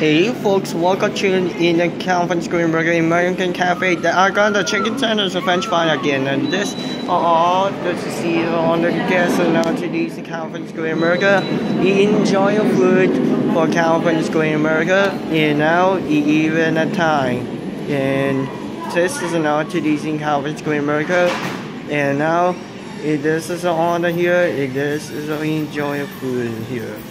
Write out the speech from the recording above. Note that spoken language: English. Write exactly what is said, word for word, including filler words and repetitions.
Hey folks, welcome to in the Calvin Green Burger American Cafe. I got the chicken tenders and French fry again, and this all just to see all the guests and now to these Calvin Green Burger. You enjoy your food for Calvin Green Burger, and now even a time. And this is now to these Calvin Green Burger, and now it, this is on here. It, this is enjoy your food here.